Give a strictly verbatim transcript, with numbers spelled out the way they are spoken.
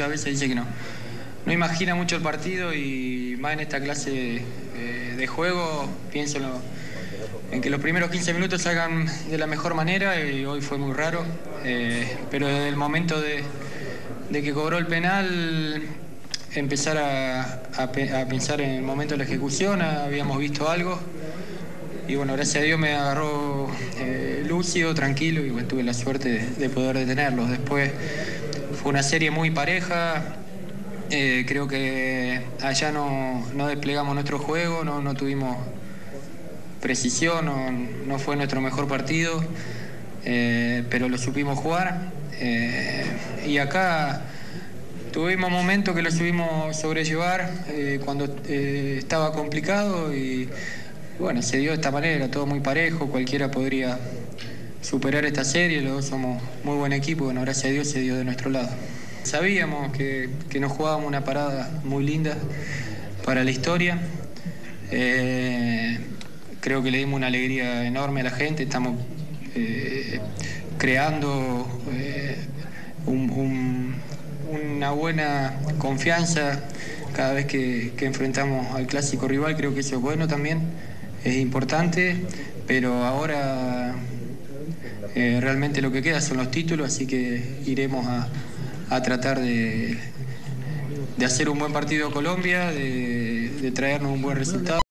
muchas veces dice que no, no imagina mucho el partido y más en esta clase eh, de juego pienso en, lo, en que los primeros quince minutos salgan de la mejor manera y hoy fue muy raro, eh, pero desde el momento de, de que cobró el penal empezar a, a, a pensar en el momento de la ejecución, habíamos visto algo y bueno, gracias a Dios me agarró eh, lúcido, tranquilo y bueno, tuve la suerte de, de poder detenerlos. Después fue una serie muy pareja, eh, creo que allá no, no desplegamos nuestro juego, no, no tuvimos precisión, no, no fue nuestro mejor partido, eh, pero lo supimos jugar eh, y acá tuvimos momentos que lo supimos sobrellevar eh, cuando eh, estaba complicado y bueno, se dio de esta manera, todo muy parejo, cualquiera podría superar esta serie, los dos somos muy buen equipo, bueno, gracias a Dios se dio de nuestro lado. Sabíamos que, que nos jugábamos una parada muy linda para la historia, eh, creo que le dimos una alegría enorme a la gente, estamos eh, creando eh, un, un, una buena confianza cada vez que, que enfrentamos al clásico rival, creo que eso es bueno también, es importante, pero ahora eh, realmente lo que queda son los títulos, así que iremos a, a tratar de, de hacer un buen partido a Colombia, de, de traernos un buen resultado.